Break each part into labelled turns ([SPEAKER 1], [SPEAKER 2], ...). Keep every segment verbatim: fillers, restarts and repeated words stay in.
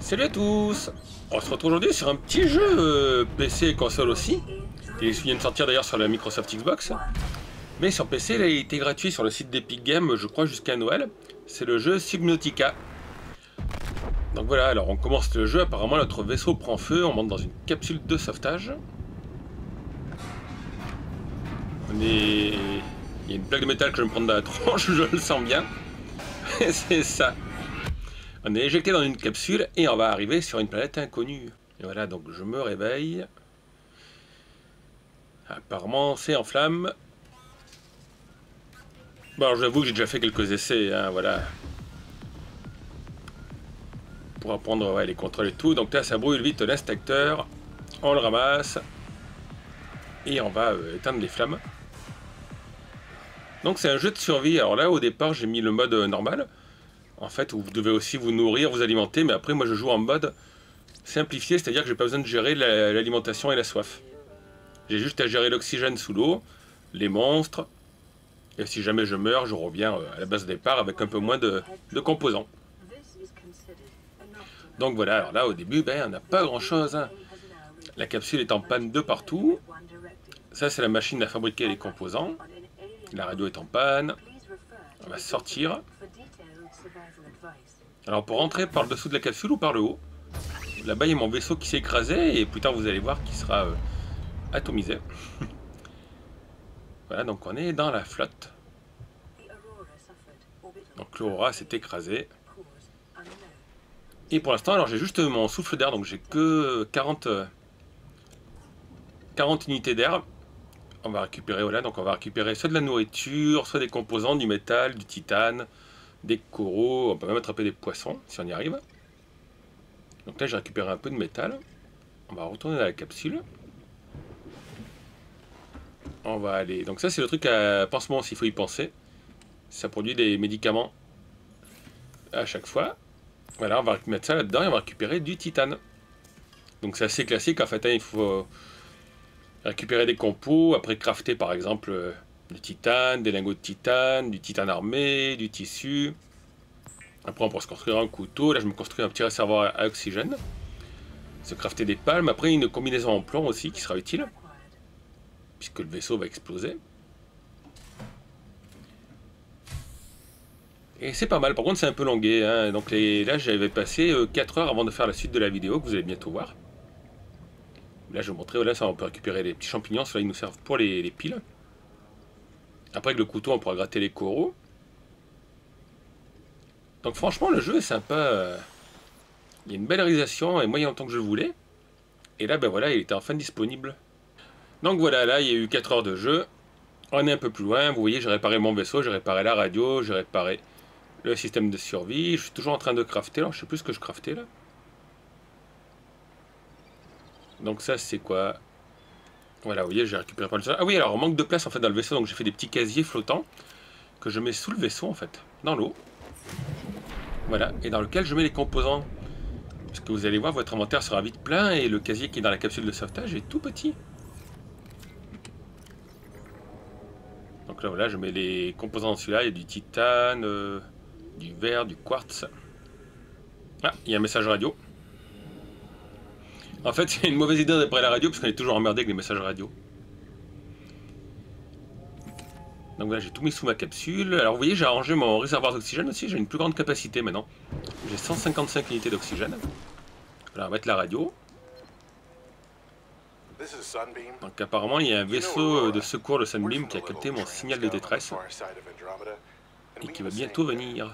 [SPEAKER 1] Salut à tous. On se retrouve aujourd'hui sur un petit jeu euh, P C et console aussi. Il vient de sortir d'ailleurs sur la Microsoft Xbox. Mais sur P C, là, il était gratuit sur le site d'Epic Games, je crois, jusqu'à Noël. C'est le jeu Subnautica. Donc voilà, alors on commence le jeu. Apparemment, notre vaisseau prend feu. On monte dans une capsule de sauvetage. On est... Il y a une plaque de métal que je vais me prendre dans la tronche, je le sens bien. C'est ça. On est éjecté dans une capsule et on va arriver sur une planète inconnue. Et voilà, donc je me réveille. Apparemment, c'est en flammes. Bon, alors j'avoue que j'ai déjà fait quelques essais, hein, voilà. Pour apprendre ouais, les contrôles et tout. Donc là, ça brûle vite l'instincteur. On le ramasse. Et on va euh, éteindre les flammes. Donc c'est un jeu de survie. Alors là, au départ, j'ai mis le mode euh, normal. En fait, vous devez aussi vous nourrir, vous alimenter, mais après, moi, je joue en mode simplifié, c'est-à-dire que j'ai pas besoin de gérer l'alimentation et la soif. J'ai juste à gérer l'oxygène sous l'eau, les monstres, et si jamais je meurs, je reviens à la base de départ avec un peu moins de, de composants. Donc voilà, alors là, au début, ben, on n'a pas grand-chose. Hein. La capsule est en panne de partout. Ça, c'est la machine à fabriquer les composants. La radio est en panne. On va sortir. Alors pour rentrer par le dessous de la capsule ou par le haut. Là-bas il y a mon vaisseau qui s'est écrasé et plus tard vous allez voir qu'il sera euh, atomisé. Voilà, donc on est dans la flotte. Donc l'Aurora s'est écrasée. Et pour l'instant alors j'ai juste mon souffle d'air, donc j'ai que quarante, quarante unités d'air. On va récupérer, voilà, donc on va récupérer soit de la nourriture, soit des composants, du métal, du titane, des coraux, on peut même attraper des poissons si on y arrive. Donc là j'ai récupéré un peu de métal. On va retourner dans la capsule. On va aller. Donc ça c'est le truc à pansement s'il faut y penser. Ça produit des médicaments à chaque fois. Voilà, on va mettre ça là-dedans et on va récupérer du titane. Donc c'est assez classique en fait, hein, il faut récupérer des compos, après crafter par exemple du titane, des lingots de titane, du titane armé, du tissu. Après on pourra se construire un couteau, là je me construis un petit réservoir à oxygène. Se crafter des palmes, après une combinaison en plomb aussi qui sera utile. Puisque le vaisseau va exploser. Et c'est pas mal, par contre c'est un peu longué. Hein. Donc les... là j'avais passé euh, quatre heures avant de faire la suite de la vidéo que vous allez bientôt voir. Là je vais vous montrer, voilà, ça on peut récupérer les petits champignons, ceux-là ils nous servent pour les, les piles. Après avec le couteau on pourra gratter les coraux. Donc franchement le jeu est sympa. Il y a une belle réalisation et moi il y a longtemps que je le voulais. Et là ben voilà, il était enfin disponible. Donc voilà, là il y a eu quatre heures de jeu. On est un peu plus loin, vous voyez j'ai réparé mon vaisseau, j'ai réparé la radio, j'ai réparé le système de survie. Je suis toujours en train de crafter, alors je sais plus ce que je craftais là. Donc ça c'est quoi? Voilà, vous voyez j'ai récupéré pas le sol. Ah oui, alors on manque de place en fait dans le vaisseau, donc j'ai fait des petits casiers flottants que je mets sous le vaisseau en fait, dans l'eau. Voilà, et dans lequel je mets les composants. Parce que vous allez voir, votre inventaire sera vite plein et le casier qui est dans la capsule de sauvetage est tout petit. Donc là voilà, je mets les composants dans celui-là, il y a du titane, euh, du verre, du quartz. Ah, il y a un message radio. En fait, c'est une mauvaise idée d'après la radio parce qu'on est toujours emmerdé avec les messages radio. Donc voilà, j'ai tout mis sous ma capsule. Alors vous voyez, j'ai arrangé mon réservoir d'oxygène aussi, j'ai une plus grande capacité maintenant. J'ai cent cinquante-cinq unités d'oxygène. Voilà, on va mettre la radio. Donc apparemment, il y a un vaisseau de secours, le Sunbeam, qui a capté mon signal de détresse. Et qui va bientôt venir.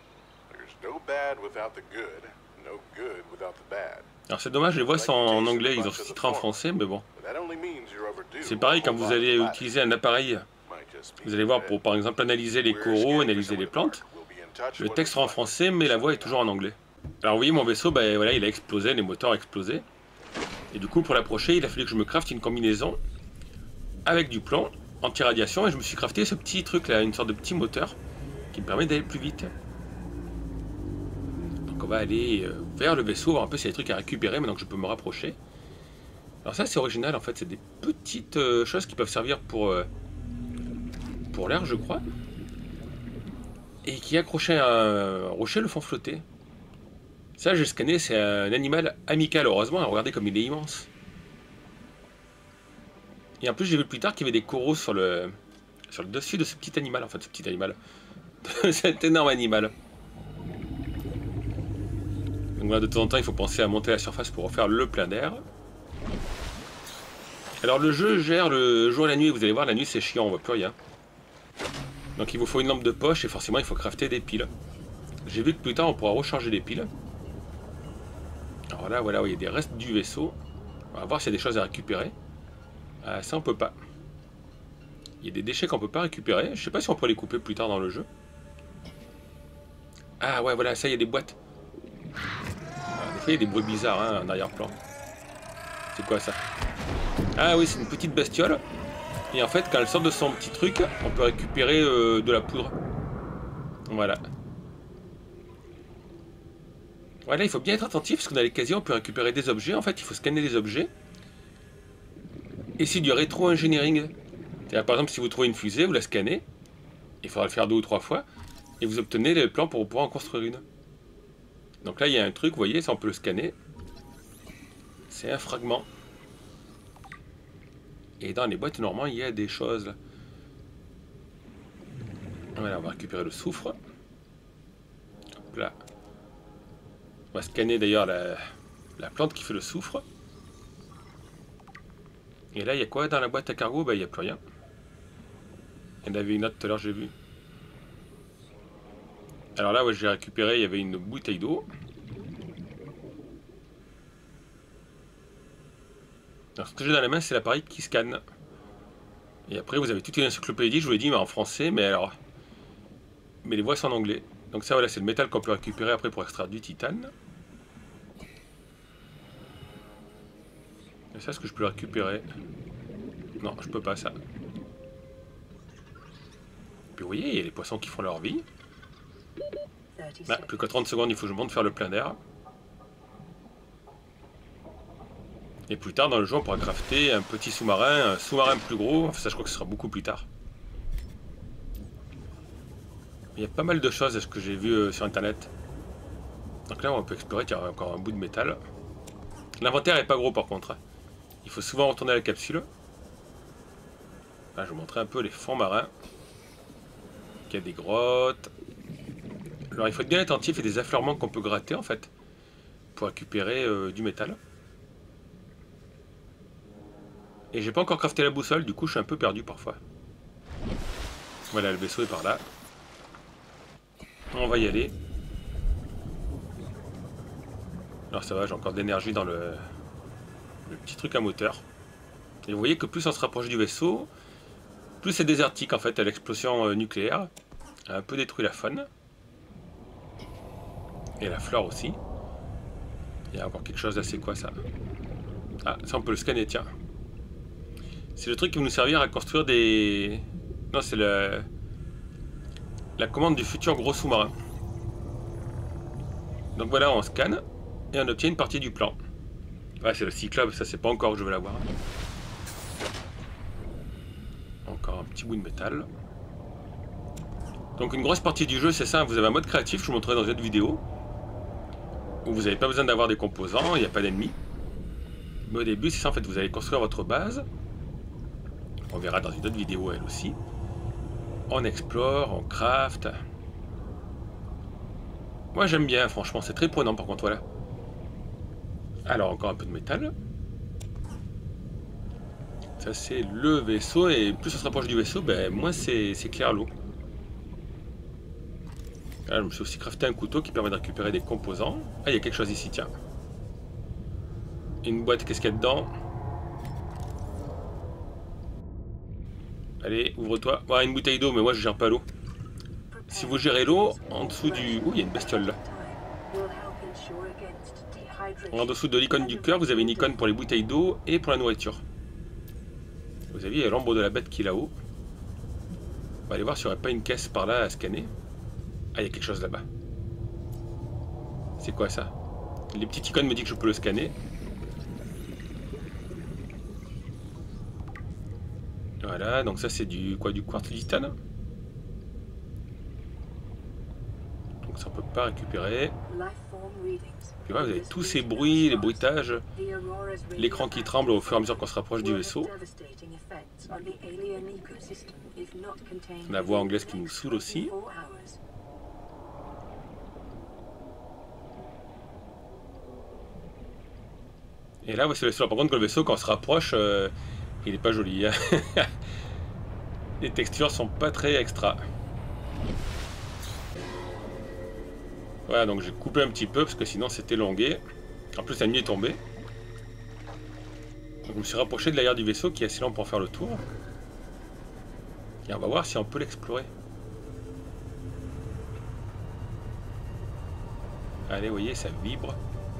[SPEAKER 1] Alors c'est dommage, les voix sont en anglais, ils ont sous-titré en français, mais bon. C'est pareil quand vous allez utiliser un appareil. Vous allez voir, pour par exemple analyser les coraux, analyser les plantes, le texte sera en français, mais la voix est toujours en anglais. Alors vous voyez, mon vaisseau, ben, voilà, il a explosé, les moteurs ont explosé. Et du coup, pour l'approcher, il a fallu que je me crafte une combinaison avec du plomb, anti-radiation, et je me suis crafté ce petit truc là, une sorte de petit moteur, qui me permet d'aller plus vite. Donc on va aller euh, vers le vaisseau, voir un peu s'il y a des trucs à récupérer, maintenant que je peux me rapprocher. Alors ça c'est original en fait, c'est des petites euh, choses qui peuvent servir pour... Euh, pour l'air je crois, et qui accrochaient à un rocher le font flotter. Ça, j'ai scanné, c'est un animal amical, heureusement. Regardez comme il est immense. Et en plus, j'ai vu plus tard qu'il y avait des coraux sur le, sur le dessus de ce petit animal, en fait, ce petit animal. Cet énorme animal. Donc voilà, de temps en temps, il faut penser à monter à la surface pour refaire le plein d'air. Alors le jeu gère le jour et la nuit, vous allez voir, la nuit c'est chiant, on voit plus rien. Donc il vous faut une lampe de poche et forcément il faut crafter des piles. J'ai vu que plus tard on pourra recharger les piles. Alors là, voilà, il y a des restes du vaisseau. On va voir s'il y a des choses à récupérer. Ah, ça on peut pas. Il y a des déchets qu'on peut pas récupérer. Je sais pas si on peut les couper plus tard dans le jeu. Ah ouais, voilà, ça il y a des boîtes. Alors, des fois il y a des bruits bizarres hein, en arrière-plan. C'est quoi ça? Ah oui, c'est une petite bestiole. Et en fait, quand elle sort de son petit truc, on peut récupérer euh, de la poudre. Voilà. Voilà, il faut bien être attentif parce qu'on a les casiers, on peut récupérer des objets. En fait, il faut scanner les objets. Et c'est du rétro-engineering. Par exemple, si vous trouvez une fusée, vous la scannez. Il faudra le faire deux ou trois fois. Et vous obtenez les plans pour pouvoir en construire une. Donc là, il y a un truc, vous voyez, ça on peut le scanner. C'est un fragment. Et dans les boîtes, normalement, il y a des choses. Voilà, on va récupérer le soufre. Hop là. On va scanner d'ailleurs la, la plante qui fait le soufre. Et là, il y a quoi dans la boîte à cargo? Bah, il n'y a plus rien. Il y en avait une autre tout à l'heure, j'ai vu. Alors là, ouais, j'ai récupéré, il y avait une bouteille d'eau. Alors, ce que j'ai dans la main, c'est l'appareil qui scanne. Et après, vous avez toute une encyclopédie, je vous l'ai dit, mais en français, mais alors... Mais les voix sont en anglais. Donc ça, voilà, c'est le métal qu'on peut récupérer après pour extraire du titane. Et ça, est-ce que je peux le récupérer? Non, je peux pas, ça. Puis vous voyez, il y a les poissons qui font leur vie. Ah, plus que trente secondes, il faut que je monte faire le plein d'air. Et plus tard dans le jeu, on pourra crafter un petit sous-marin, un sous-marin plus gros. Enfin, ça, je crois que ce sera beaucoup plus tard. Il y a pas mal de choses, ce que j'ai vu euh, sur internet. Donc là, on peut explorer, il y a encore un bout de métal. L'inventaire est pas gros par contre. Hein. Il faut souvent retourner à la capsule. Là, je vous montrer un peu les fonds marins. Il y a des grottes. Alors, il faut être bien attentif, il y a des affleurements qu'on peut gratter en fait. Pour récupérer euh, du métal. Et j'ai pas encore crafté la boussole, du coup je suis un peu perdu parfois. Voilà, le vaisseau est par là. On va y aller. Alors ça va, j'ai encore de l'énergie dans le, le petit truc à moteur. Et vous voyez que plus on se rapproche du vaisseau, plus c'est désertique en fait, à l'explosion euh, nucléaire. A un peu détruit la faune. Et la flore aussi. Il y a encore quelque chose là, c'est quoi ça? Ah, ça on peut le scanner, tiens. C'est le truc qui va nous servir à construire des... Non, c'est le... la commande du futur gros sous-marin. Donc voilà, on scanne et on obtient une partie du plan. Ah, c'est le cyclope, ça c'est pas encore que je veux l'avoir. Encore un petit bout de métal. Donc une grosse partie du jeu, c'est ça, vous avez un mode créatif, je vous montrerai dans une autre vidéo. Où vous n'avez pas besoin d'avoir des composants, il n'y a pas d'ennemis. Mais au début, c'est ça en fait, vous allez construire votre base. On verra dans une autre vidéo elle aussi. On explore, on craft. Moi j'aime bien, franchement, c'est très prenant par contre, voilà. Alors encore un peu de métal. Ça c'est le vaisseau, et plus on se rapproche du vaisseau, ben, moins c'est clair l'eau. Là, je me suis aussi crafté un couteau qui permet de récupérer des composants. Ah, il y a quelque chose ici, tiens. Une boîte, qu'est-ce qu'il y a dedans? Allez, ouvre-toi. Ouais, une bouteille d'eau, mais moi je gère pas l'eau. Si vous gérez l'eau, en dessous du... Ouh, il y a une bestiole là. En dessous de l'icône du cœur, vous avez une icône pour les bouteilles d'eau et pour la nourriture. Vous avez, il y a l'ombre de la bête qui est là-haut. On va aller voir s'il n'y aurait pas une caisse par là à scanner. Ah, il y a quelque chose là-bas. C'est quoi ça? Les petites icônes me disent que je peux le scanner. Voilà, donc ça c'est du quoi, du quartz titane. Donc Donc ça on peut pas récupérer. Puis voilà, vous avez tous ces bruits, les bruitages, l'écran qui tremble au fur et à mesure qu'on se rapproche du vaisseau. La voix anglaise qui nous saoule aussi. Et là, voici le vaisseau. Par contre, le vaisseau, quand on se rapproche, euh, il n'est pas joli. Hein. Les textures sont pas très extra. Voilà, donc j'ai coupé un petit peu parce que sinon c'était longué. En plus, la nuit est tombée. Donc, je me suis rapproché de l'arrière du vaisseau qui est assez lent pour faire le tour. Et on va voir si on peut l'explorer. Allez, vous voyez, ça vibre.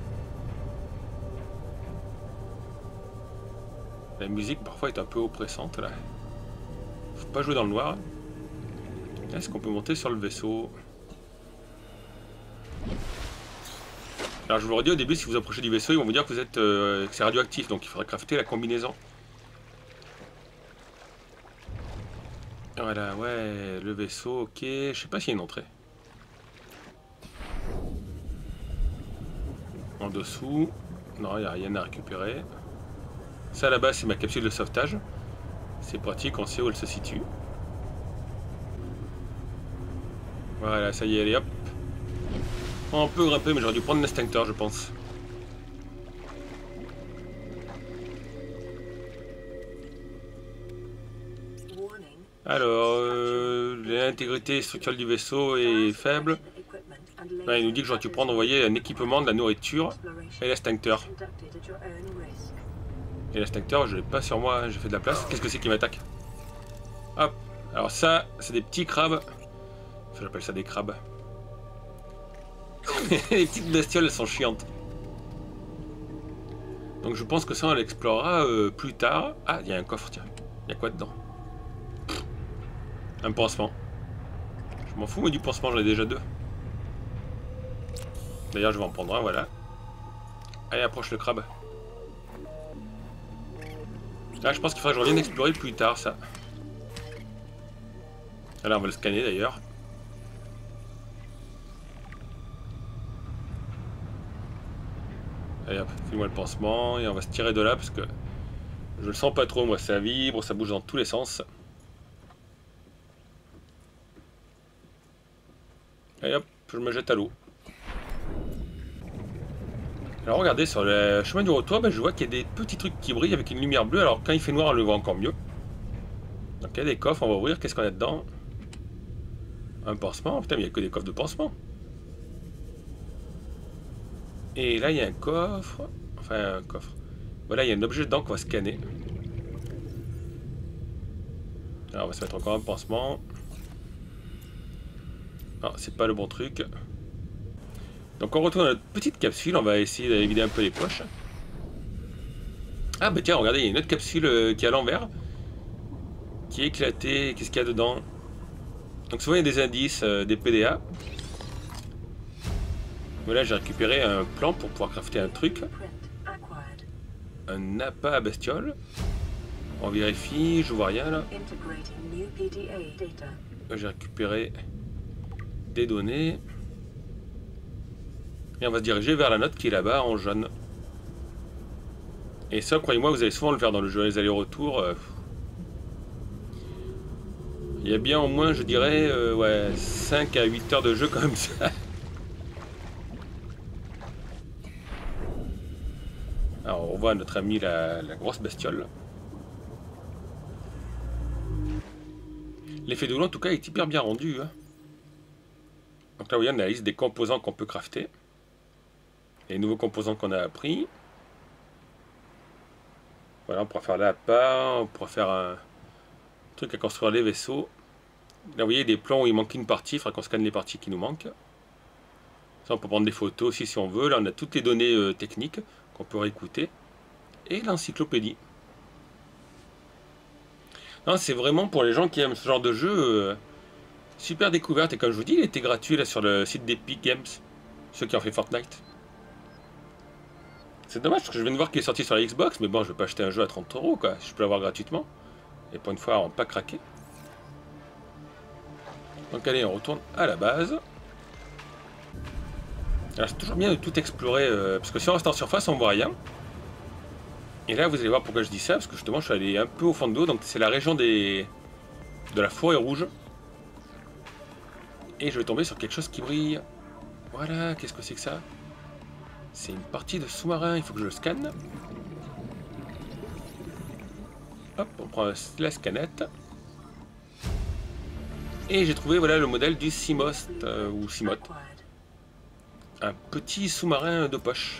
[SPEAKER 1] La musique parfois est un peu oppressante là. Faut pas jouer dans le noir. Est-ce qu'on peut monter sur le vaisseau? Alors je vous l'aurais dit au début, si vous approchez du vaisseau, ils vont vous dire que vous êtes euh, que c'est radioactif, donc il faudrait crafter la combinaison. Voilà, ouais, le vaisseau, ok. Je sais pas s'il y a une entrée. En dessous. Non, il n'y a rien à récupérer. Ça là-bas, c'est ma capsule de sauvetage. C'est pratique, on sait où elle se situe. Voilà, ça y est, allez hop. On peut grimper, mais j'aurais dû prendre l'extincteur, je pense. Alors, euh, l'intégrité structurelle du vaisseau est faible. Là, il nous dit que j'aurais dû prendre, vous voyez, un équipement, de la nourriture et l'extincteur. Et l'extincteur, je l'ai pas sur moi, j'ai fait de la place. Qu'est-ce que c'est qui m'attaque? Hop. Alors ça, c'est des petits crabes. Enfin, j'appelle ça des crabes. Les petites bestioles, elles sont chiantes. Donc je pense que ça, on l'explorera euh, plus tard. Ah, il y a un coffre, tiens. Il y a quoi dedans? Pff, un pansement. Je m'en fous, mais du pansement, j'en ai déjà deux. D'ailleurs, je vais en prendre un, voilà. Allez, approche le crabe. Là, je pense qu'il faudra que je revienne explorer plus tard, ça. Là, on va le scanner, d'ailleurs. Allez hop, file-moi le pansement et on va se tirer de là parce que je le sens pas trop, moi ça vibre, ça bouge dans tous les sens. Allez hop, je me jette à l'eau. Alors regardez, sur le chemin du retour, ben, je vois qu'il y a des petits trucs qui brillent avec une lumière bleue, alors quand il fait noir on le voit encore mieux. Donc il y a des coffres, on va ouvrir, qu'est-ce qu'on a dedans? Un pansement, putain mais il n'y a que des coffres de pansement. Et là, il y a un coffre. Enfin, un coffre. Voilà, il y a un objet dedans qu'on va scanner. Alors, on va se mettre encore un pansement. Ah, c'est pas le bon truc. Donc, on retourne dans notre petite capsule. On va essayer d'aller vider un peu les poches. Ah, bah tiens, regardez, il y a une autre capsule euh, qui est à l'envers. Qui est éclatée. Qu'est-ce qu'il y a dedans? Donc, souvent, il y a des indices, euh, des P D A. Voilà, j'ai récupéré un plan pour pouvoir crafter un truc. Un appât à bestiole. On vérifie, je vois rien là. J'ai récupéré des données. Et on va se diriger vers la note qui est là-bas en jaune. Et ça, croyez-moi, vous allez souvent le faire dans le jeu, les allers-retours. Euh... Il y a bien au moins, je dirais, euh, ouais, cinq à huit heures de jeu comme ça. Alors on voit notre ami la, la grosse bestiole. L'effet de l'eau en tout cas est hyper bien rendu. Hein. Donc là vous voyez on a la liste des composants qu'on peut crafter. Les nouveaux composants qu'on a appris. Voilà, on pourra faire l'appât, on pourra faire un truc à construire les vaisseaux. Là vous voyez des plans où il manque une partie, il faudra qu'on scanne les parties qui nous manquent. Ça on peut prendre des photos aussi si on veut. Là on a toutes les données euh, techniques qu'on peut réécouter. Et l'encyclopédie. Non, c'est vraiment pour les gens qui aiment ce genre de jeu. Euh, super découverte. Et comme je vous dis, il était gratuit là sur le site d'Epic Games. Ceux qui ont fait Fortnite. C'est dommage parce que je viens de voir qu'il est sorti sur la Xbox. Mais bon, je vais pas acheter un jeu à trente euros quoi. Je peux l'avoir gratuitement. Et pour une fois, on pas craqué. Donc allez, on retourne à la base. Alors c'est toujours bien de tout explorer, euh, parce que si on reste en surface, on voit rien. Et là, vous allez voir pourquoi je dis ça, parce que justement, je suis allé un peu au fond de l'eau, donc c'est la région des... de la forêt rouge. Et je vais tomber sur quelque chose qui brille. Voilà, qu'est-ce que c'est que ça? C'est une partie de sous-marin, il faut que je le scanne. Hop, on prend la scanette. Et j'ai trouvé voilà, le modèle du Simost, euh, ou Simot. Un petit sous-marin de poche.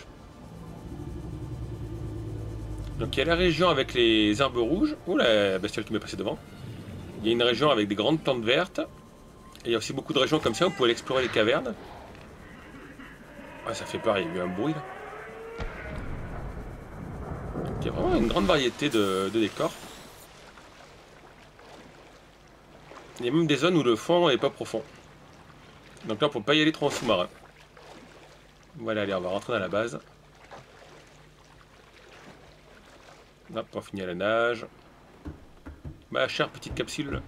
[SPEAKER 1] Donc il y a la région avec les herbes rouges. Ouh, la bestiole qui m'est passée devant. Il y a une région avec des grandes plantes vertes. Et il y a aussi beaucoup de régions comme ça où vous pouvez explorer les cavernes. Ah, ça fait peur, il y a eu un bruit là. Donc, il y a vraiment une grande variété de, de décors. Il y a même des zones où le fond n'est pas profond. Donc là, on ne peut pas y aller trop en sous-marin. Voilà, allez, on va rentrer dans la base. Hop, on finit à la nage. Ma chère petite capsule.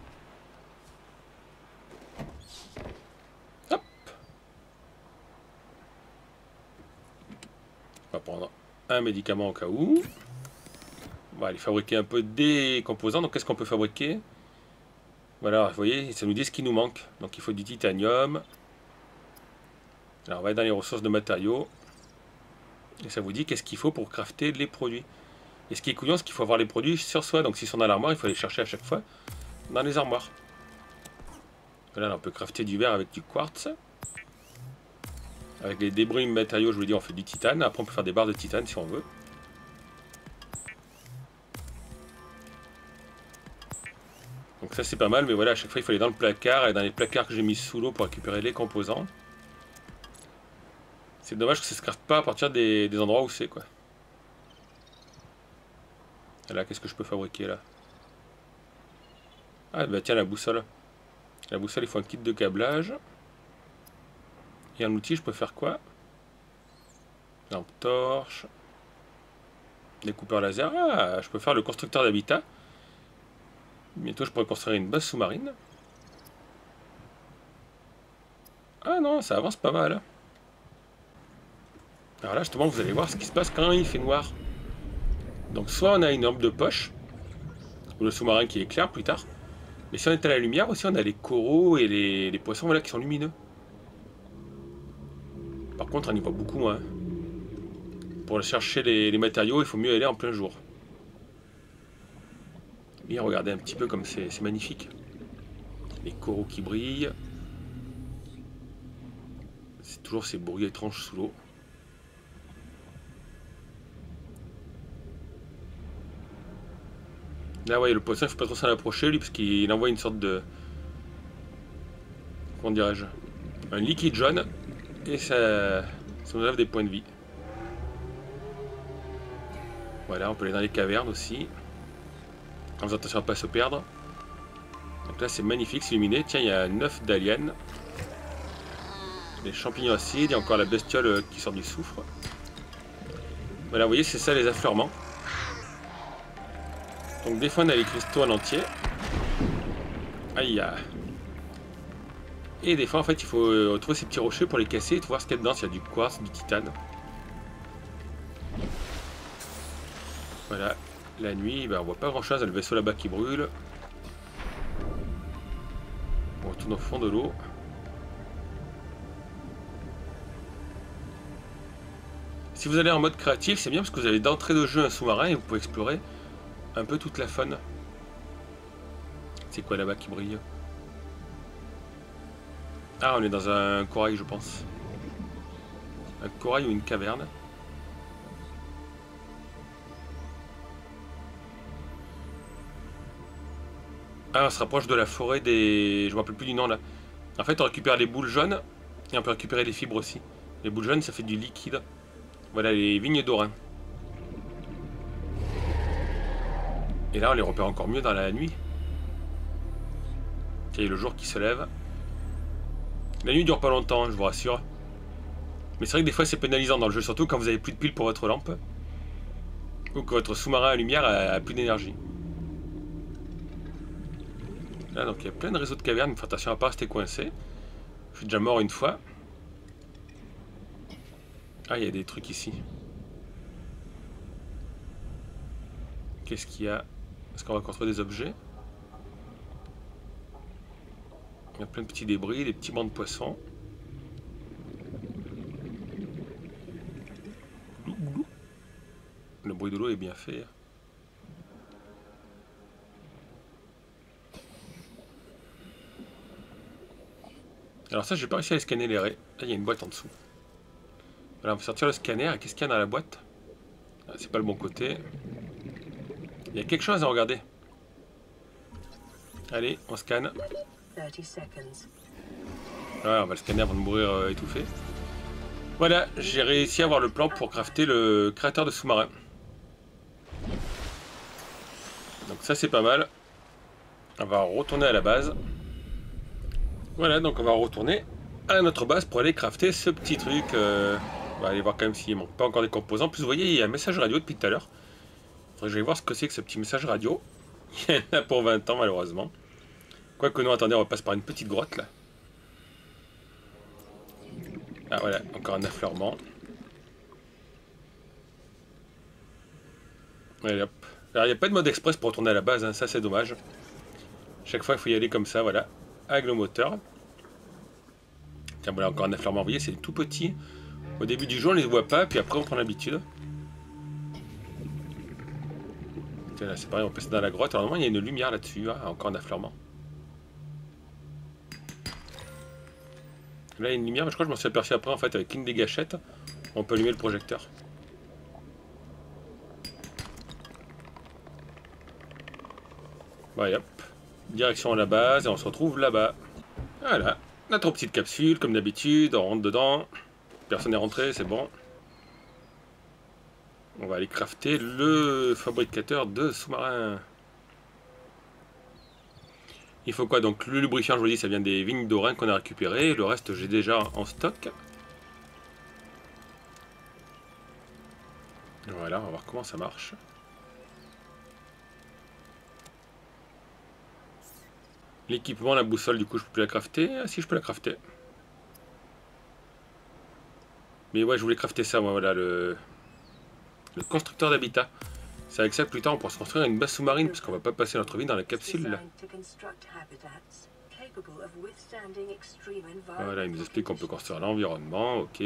[SPEAKER 1] Hop. On va prendre un médicament au cas où. On va aller fabriquer un peu des composants. Donc qu'est-ce qu'on peut fabriquer? Voilà, vous voyez, ça nous dit ce qui nous manque. Donc il faut du titanium. Alors on va aller dans les ressources de matériaux. Et ça vous dit qu'est-ce qu'il faut pour crafter les produits. Et ce qui est couillon, c'est qu'il faut avoir les produits sur soi. Donc s'ils sont dans l'armoire, il faut les chercher à chaque fois dans les armoires. Voilà, là, on peut crafter du verre avec du quartz. Avec les débris matériaux, je vous dis, on fait du titane. Après, on peut faire des barres de titane si on veut. Donc ça, c'est pas mal. Mais voilà, à chaque fois, il faut aller dans le placard. Et dans les placards que j'ai mis sous l'eau pour récupérer les composants. C'est dommage que ça se crafte pas à partir des, des endroits où c'est, quoi. Et là, qu'est-ce que je peux fabriquer, là? Ah, bah tiens, la boussole. La boussole, il faut un kit de câblage. Et un outil, je peux faire quoi? Lampe torche. Découpeur laser. Ah, je peux faire le constructeur d'habitat. Bientôt, je pourrais construire une base sous-marine. Ah non, ça avance pas mal. Alors là, justement, vous allez voir ce qui se passe quand il fait noir. Donc, soit on a une lampe de poche, ou le sous-marin qui éclaire plus tard. Mais si on est à la lumière aussi, on a les coraux et les, les poissons voilà, qui sont lumineux. Par contre, on y voit beaucoup moins. Pour chercher les, les matériaux, il faut mieux aller en plein jour. Et regardez un petit peu comme c'est magnifique. Les coraux qui brillent. C'est toujours ces bruits étranges sous l'eau. Là, ouais, le poisson, il ne faut pas trop s'en approcher, lui, parce qu'il envoie une sorte de... Comment dirais-je? Un liquide jaune. Et ça, ça nous enlève des points de vie. Voilà, on peut aller dans les cavernes aussi. En faisant attention à ne pas se perdre. Donc là, c'est magnifique, c'est illuminé. Tiens, il y a un œuf d'alien. Les champignons acides. Il y a encore la bestiole qui sort du soufre. Voilà, vous voyez, c'est ça les affleurements. Donc des fois, on a les cristaux en entier. Aïe. Et des fois, en fait, il faut trouver ces petits rochers pour les casser et voir ce qu'il y a dedans, s'il y a du quartz, du titane. Voilà, la nuit, ben, on voit pas grand chose, il y a le vaisseau là-bas qui brûle. On retourne au fond de l'eau. Si vous allez en mode créatif, c'est bien parce que vous avez d'entrée de jeu un sous-marin et vous pouvez explorer un peu toute la faune. C'est quoi là-bas qui brille? Ah, on est dans un corail, je pense. Un corail ou une caverne. Ah, on se rapproche de la forêt des... Je me rappelle plus du nom là. En fait, on récupère les boules jaunes et on peut récupérer les fibres aussi. Les boules jaunes, ça fait du liquide. Voilà les vignes d'Orin. Et là, on les repère encore mieux dans la nuit. Il y a le jour qui se lève. La nuit dure pas longtemps, je vous rassure. Mais c'est vrai que des fois, c'est pénalisant dans le jeu, surtout quand vous avez plus de piles pour votre lampe. Ou que votre sous-marin à lumière a, a plus d'énergie. Là, donc il y a plein de réseaux de cavernes, il faut attention à pas rester coincé. Je suis déjà mort une fois. Ah, il y a des trucs ici. Qu'est-ce qu'il y a? Est-ce qu'on va construire des objets? Il y a plein de petits débris, des petits bancs de poissons. Le bruit de l'eau est bien fait. Alors ça, j'ai pas réussi à scanner les raies. Là, il y a une boîte en dessous. Voilà, on va sortir le scanner. Et qu'est-ce qu'il y a dans la boîte? Ah, c'est pas le bon côté. Il y a quelque chose à regarder. Allez, on scanne. Voilà, on va le scanner avant de mourir euh, étouffé. Voilà, j'ai réussi à avoir le plan pour crafter le créateur de sous-marin. Donc ça, c'est pas mal. On va retourner à la base. Voilà, donc on va retourner à notre base pour aller crafter ce petit truc. Euh, on va aller voir quand même s'il manque pas encore des composants. En plus, vous voyez, il y a un message radio depuis tout à l'heure. Faudrait que j'aille voir ce que c'est que ce petit message radio. Il y en a pour vingt ans, malheureusement. Quoique non, attendez, on passe par une petite grotte, là. Ah, voilà, encore un affleurement. Allez, hop. Alors, il n'y a pas de mode express pour retourner à la base, hein. Ça, c'est dommage. Chaque fois, il faut y aller comme ça, voilà. Avec le moteur. Tiens, voilà, encore un affleurement. Vous voyez, c'est tout petit. Au début du jeu, on ne les voit pas, puis après, on prend l'habitude. Tiens, là, c'est pareil, on passe dans la grotte. Alors, normalement, il y a une lumière là-dessus. Hein, encore un affleurement. Là, il y a une lumière, mais je crois que je m'en suis aperçu après, en fait, avec une des gâchettes. On peut allumer le projecteur. Voilà, hop. Direction à la base, et on se retrouve là-bas. Voilà, notre petite capsule, comme d'habitude, on rentre dedans. Personne n'est rentré, c'est bon. On va aller crafter le fabricateur de sous-marins. Il faut quoi? Donc le lubrifiant, je vous dis, ça vient des vignes d'Orin qu'on a récupéré. Le reste, j'ai déjà en stock. Voilà, on va voir comment ça marche. L'équipement, la boussole, du coup, je peux plus la crafter. Ah si, je peux la crafter. Mais ouais, je voulais crafter ça, moi, voilà, le, le constructeur d'habitat. C'est avec ça que plus tard, on pourra se construire une base sous-marine, parce qu'on va pas passer notre vie dans la capsule, là. Voilà, il nous explique qu'on peut construire l'environnement, ok.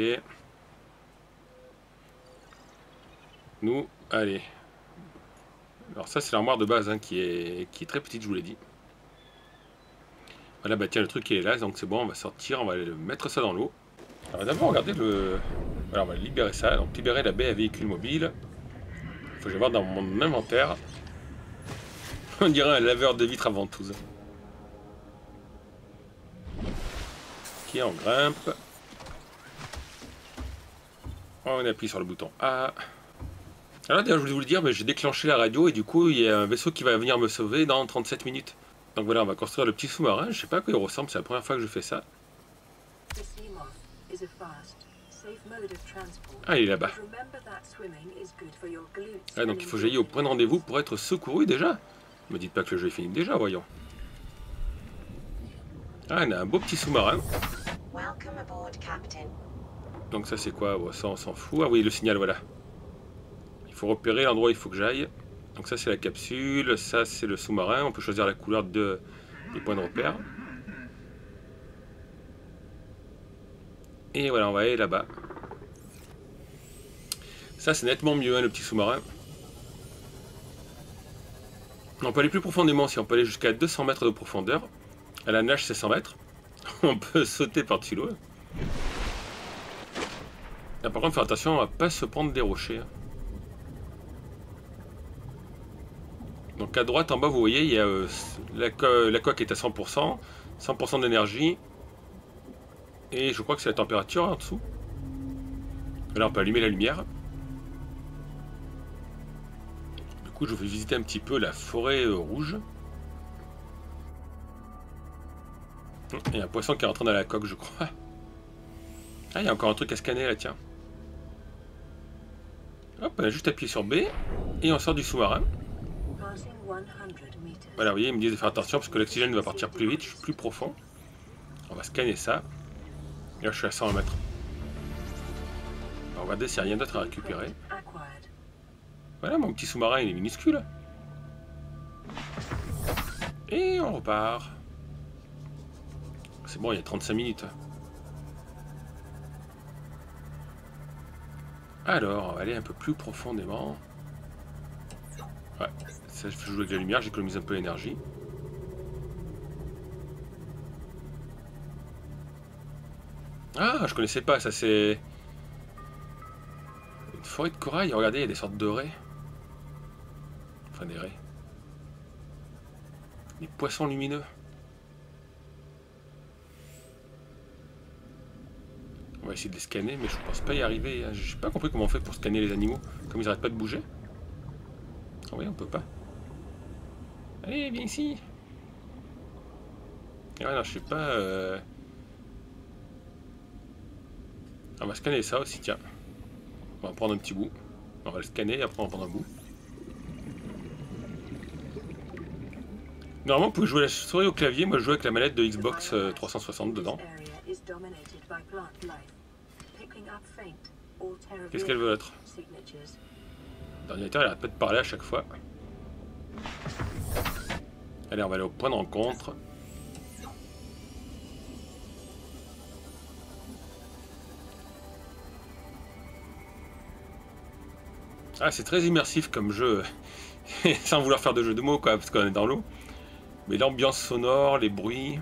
[SPEAKER 1] Nous, allez. Alors ça, c'est l'armoire de base, hein, qui est, qui est très petite, je vous l'ai dit. Voilà, bah tiens, le truc il est là, donc c'est bon, on va sortir, on va aller mettre ça dans l'eau. Alors d'abord, regardez le... Voilà, on va libérer ça, donc libérer la baie à véhicules mobiles. Faut que je vais voir dans mon inventaire. On dirait un laveur de vitres à ventouse. Ok, on grimpe. On appuie sur le bouton A. Alors d'ailleurs, je voulais vous le dire, mais j'ai déclenché la radio et du coup, il y a un vaisseau qui va venir me sauver dans trente-sept minutes. Donc voilà, on va construire le petit sous-marin. Je sais pas à quoi il ressemble, c'est la première fois que je fais ça. Ah, il est là-bas. Ah, donc il faut que j'aille au point de rendez-vous pour être secouru déjà. Ne me dites pas que le jeu est fini déjà, voyons. Ah, on a un beau petit sous-marin. Donc ça c'est quoi? Bon, ça on s'en fout. Ah oui, le signal, voilà. Il faut repérer l'endroit où il faut que j'aille. Donc ça c'est la capsule, ça c'est le sous-marin. On peut choisir la couleur de, des points de repère. Et voilà, on va aller là-bas. Ça c'est nettement mieux, hein, le petit sous-marin. On peut aller plus profondément si on peut aller jusqu'à deux cents mètres de profondeur. À la nage c'est cent mètres. On peut sauter par-dessus l'eau. Là par contre, faire attention, on va pas se prendre des rochers. Donc à droite en bas vous voyez il y a euh, la, co la coque est à cent pour cent, cent pour cent d'énergie et je crois que c'est la température en dessous. Là on peut allumer la lumière. Du coup je vais visiter un petit peu la forêt euh, rouge. Il y a un poisson qui est rentré dans la coque je crois. Ah il y a encore un truc à scanner là tiens. Hop on a juste appuyé sur B et on sort du sous-marin. Voilà, vous voyez, ils me disent de faire attention parce que l'oxygène va partir plus vite, je suis plus profond. On va scanner ça. Et là, je suis à cent mètres. Alors, On va regarder s'il n'y a rien d'autre à récupérer. Voilà, mon petit sous-marin, il est minuscule. Et on repart. C'est bon, il y a trente-cinq minutes. Alors, on va aller un peu plus profondément. Ouais, ça je joue avec la lumière, j'économise un peu l'énergie. Ah, je connaissais pas, ça c'est... Une forêt de corail, regardez, il y a des sortes de raies. Enfin des raies. Des poissons lumineux. On va essayer de les scanner, mais je pense pas y arriver. J'ai pas compris comment on fait pour scanner les animaux. Comme ils arrêtent pas de bouger. Ah oui, on peut pas. Allez, viens ici. Ah non, je sais pas... Euh... On va scanner ça aussi, tiens. On va prendre un petit bout. On va le scanner et après on va prendre un bout. Normalement, vous pouvez jouer la souris au clavier. Moi, je joue avec la manette de Xbox euh, trois cent soixante dedans. Qu'est-ce qu'elle veut être? L'ordinateur, il arrête pas de parler à chaque fois. Allez, on va aller au point de rencontre. Ah, c'est très immersif comme jeu. Sans vouloir faire de jeu de mots, quoi, parce qu'on est dans l'eau. Mais l'ambiance sonore, les bruits...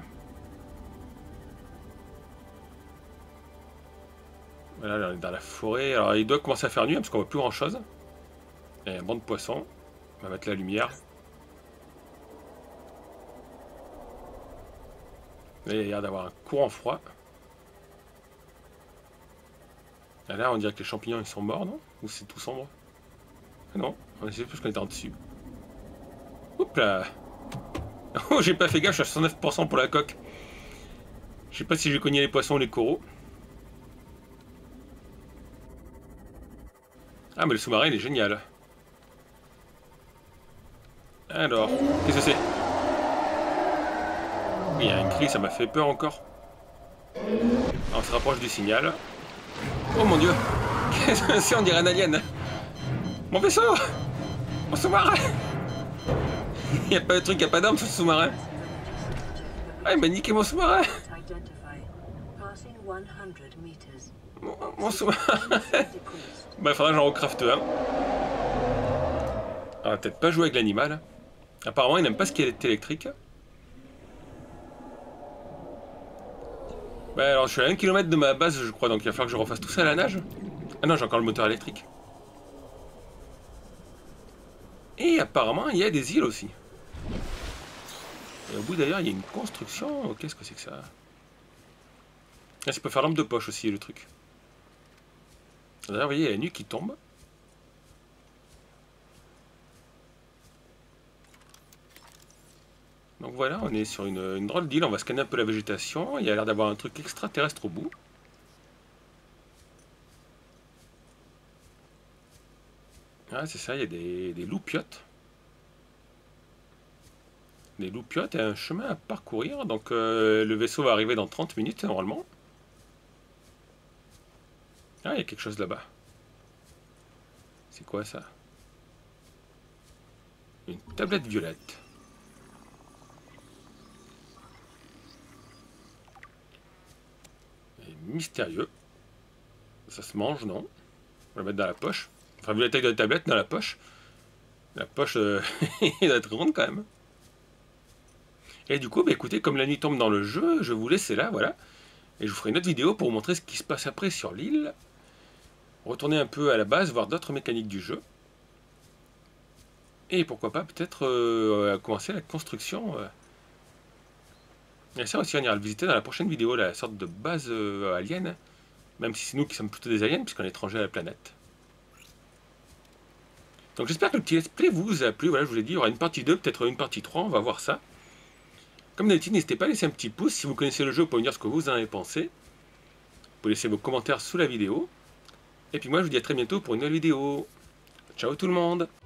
[SPEAKER 1] Voilà, là, on est dans la forêt. Alors, il doit commencer à faire nuit, hein, parce qu'on voit plus grand-chose. Il y a un banc de poissons. On va mettre la lumière. Là, il y a l'air d'avoir un courant froid. Et là, on dirait que les champignons, ils sont morts, non? Ou c'est tout sombre? Ah non, on essaie plus qu'on était en dessus. Oups là! Oh, j'ai pas fait gaffe, je suis à soixante-neuf pour cent pour la coque. Je sais pas si j'ai cogné les poissons ou les coraux. Ah, mais le sous-marin, il est génial. Alors, qu'est-ce que c'est? Il y a un cri, ça m'a fait peur encore. On se rapproche du signal. Oh mon dieu! Qu'est-ce que c'est? On dirait un alien! Mon vaisseau! Mon sous-marin! Il n'y a pas de truc, il n'y a pas d'armes sur ce sous-marin. Ah, il m'a niqué mon sous-marin! Mon, mon sous-marin! Bah, il faudra que j'en recrafte un. On va peut-être pas jouer avec l'animal. Apparemment, il n'aime pas ce qui est électrique. Bah, alors, je suis à un kilomètre de ma base, je crois, donc il va falloir que je refasse tout ça à la nage. Ah non, j'ai encore le moteur électrique. Et apparemment, il y a des îles aussi. Et au bout d'ailleurs, il y a une construction. Qu'est-ce que c'est que ça? Ah, ça peut faire lampe de poche aussi, le truc. D'ailleurs, vous voyez, il y a la nuit qui tombe. Donc voilà, on est sur une, une drôle d'île. On va scanner un peu la végétation. Il y a l'air d'avoir un truc extraterrestre au bout. Ah, c'est ça, il y a des, des loupiottes. Des loupiottes et un chemin à parcourir. Donc euh, le vaisseau va arriver dans trente minutes normalement. Ah, il y a quelque chose là-bas. C'est quoi ça? Une tablette violette. Et mystérieux. Ça se mange, non? On va le mettre dans la poche. Enfin, vu la taille de la tablette, dans la poche. La poche, euh, elle doit être ronde quand même. Et du coup, bah, écoutez, comme la nuit tombe dans le jeu, je vais vous laisser là, voilà. Et je vous ferai une autre vidéo pour vous montrer ce qui se passe après sur l'île. Retourner un peu à la base, voir d'autres mécaniques du jeu. Et pourquoi pas, peut-être euh, commencer la construction. Euh. Et ça aussi, on ira le visiter dans la prochaine vidéo, la sorte de base euh, alien. Même si c'est nous qui sommes plutôt des aliens, puisqu'on est étrangers à la planète. Donc j'espère que le petit let's play vous a plu. Voilà, je vous l'ai dit, il y aura une partie deux, peut-être une partie trois, on va voir ça. Comme d'habitude, n'hésitez pas à laisser un petit pouce. Si vous connaissez le jeu, vous pouvez me dire ce que vous en avez pensé. Vous pouvez laisser vos commentaires sous la vidéo. Et puis moi, je vous dis à très bientôt pour une nouvelle vidéo. Ciao tout le monde!